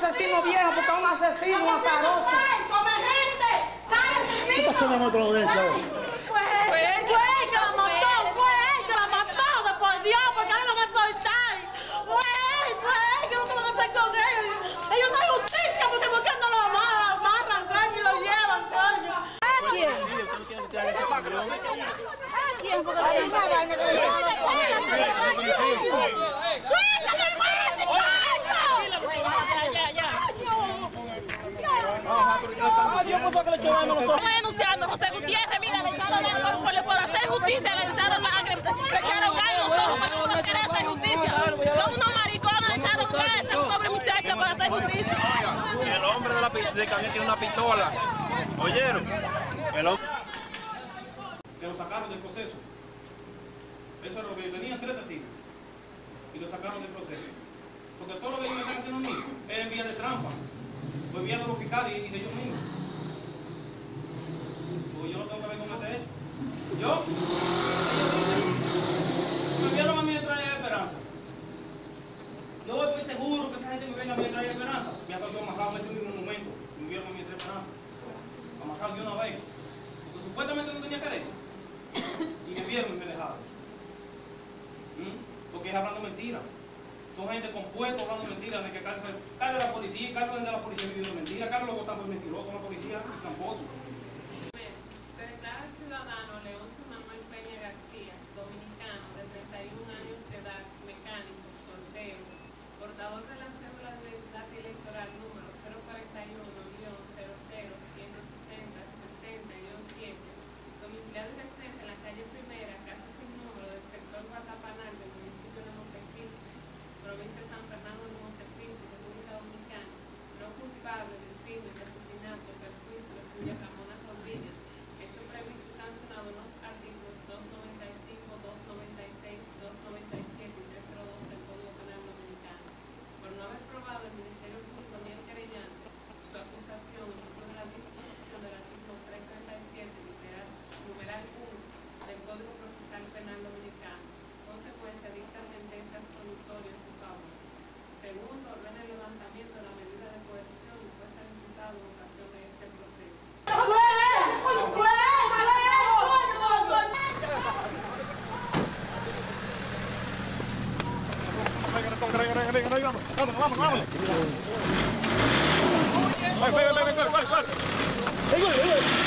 asesino viejo, porque es un asesino azaroso. ¡Come gente! ¡Sale ese ¿Qué niño! pasó, mi amor, con lo de eso? Fue él que la mató, de por Dios, porque no lo van a soltar. Fue él, que no te van a hacer con él. Ellos no hay justicia, porque no lo amarran, coño, y lo llevan, coño. ¿A quién? ¿A quién? Porque lo llamaron. ¡Suéltame, Dios, ¿por qué le echaron los ojos? Estamos denunciando a José Gutiérrez, mira, le echaron por hacer justicia, le echaron sangre, le echaron gas en los ojos, porque no quieren hacer justicia. Son unos maricones, le echaron gas a esa pobre muchacha para hacer justicia. El hombre de camión tiene una pistola. ¿Oyeron? El hombre... Que lo sacaron del proceso. Eso era lo que yo tenía, 3 testigos. Y lo sacaron del proceso. Porque todo lo que ellos me están haciendo a mí es en vía de trampa. Fue enviando a los fiscales y de ellos mismos. Porque yo no tengo que ver con ese hecho. Yo, me enviaron a mí a traer esperanza. Yo estoy seguro que esa gente me venga a mí a traer esperanza. Me ha yo amarrado en ese mismo momento. Me enviaron a mí a traer esperanza. Amarrado yo una vez. Porque supuestamente no tenía querer. Y me vieron y me dejaron. Porque es hablando mentira. Toda gente compuesta hablando mentira, de que Carlos de la policía, Carlos de la policía vivió de mentira, Carlos lo votan por mentiroso, la policía es tramposo. Se declara el ciudadano Leoncio Manuel Peña García, dominicano, de 31 años de edad, mecánico, soltero, portador de la cédula de identidad electoral número 041-00-160-60-70-7, domiciliado y residente en la calle Primera, casa sin número del sector Guatapanal del municipio de Montecristi, provincia de San Fernando de Montecristi, República Dominicana, no culpable del crimen de asesinato, perjuicio de Julia Ramona Rodríguez, hecho previsto y sancionado en los artículos 295, 296, 297 y 302 del Código Penal Dominicano, por no haber probado el Ministerio Público ni el querellante su acusación en virtud de la disposición del artículo 337, numeral 1 del Código Procesal Penal Dominicano. Consecuencia, dicta sentencia absolutoria en su favor. Segundo, ordena el levantamiento de la medida de coerción impuesta al imputado en ocasión de este proceso. Vamos.